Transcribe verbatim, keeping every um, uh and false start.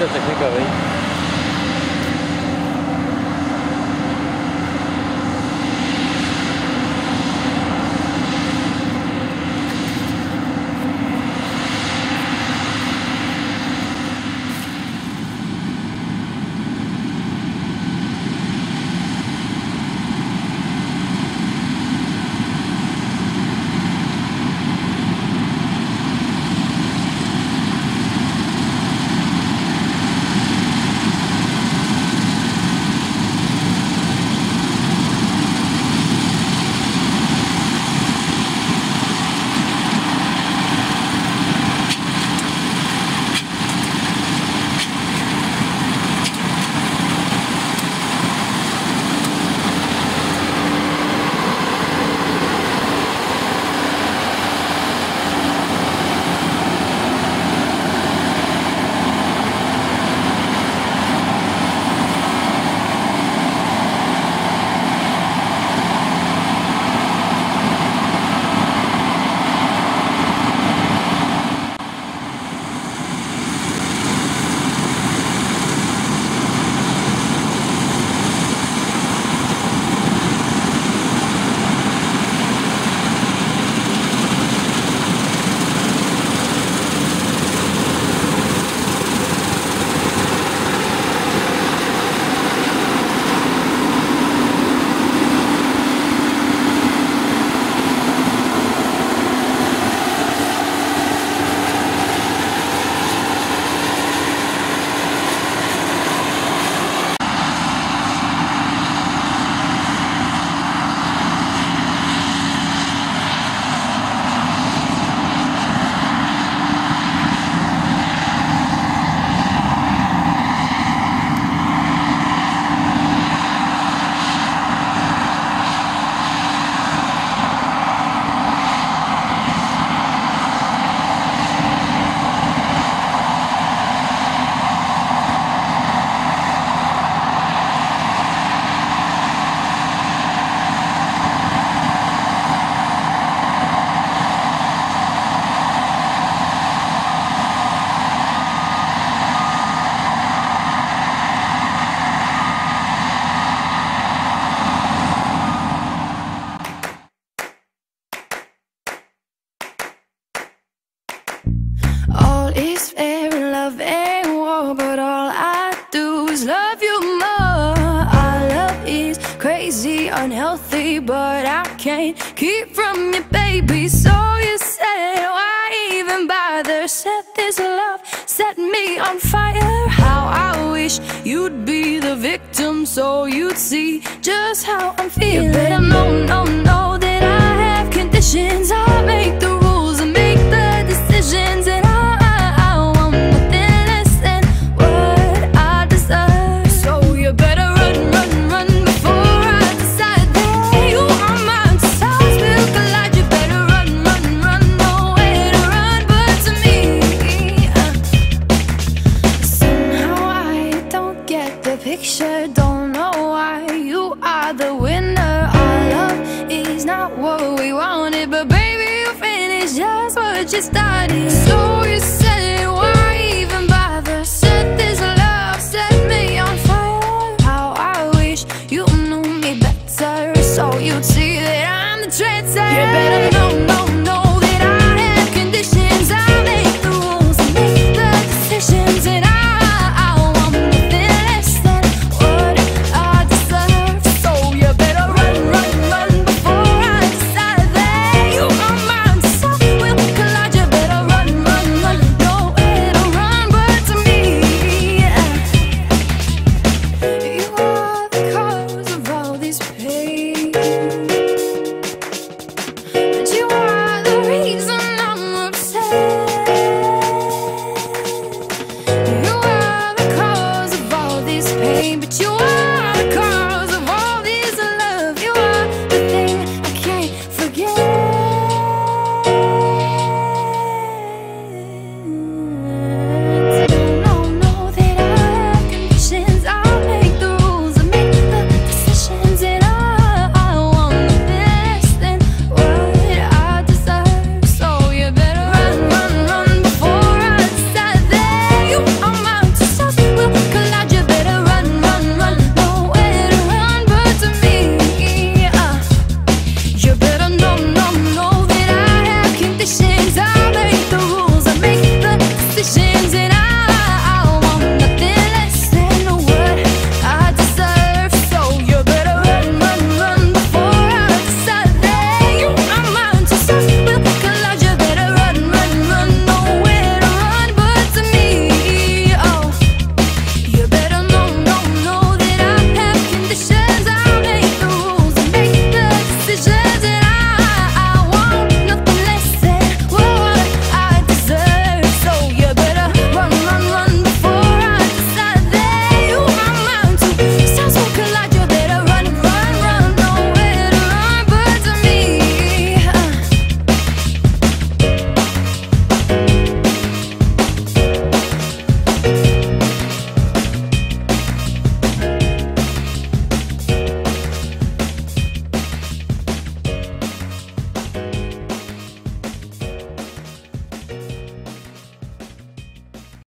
je technika, viď? All is fair in love and war, but all I do is love you more. Our love is crazy, unhealthy, but I can't keep from you, baby. So you said, why even bother? Set this love, set me on fire. How I wish you'd be the victim, so you'd see just how I'm feeling. You better know, know, know that I have conditions. I make the rules and make the decisions, and I picture, don't know why you are the winner. Our love is not what we wanted, but baby, you finished just what you started. So you say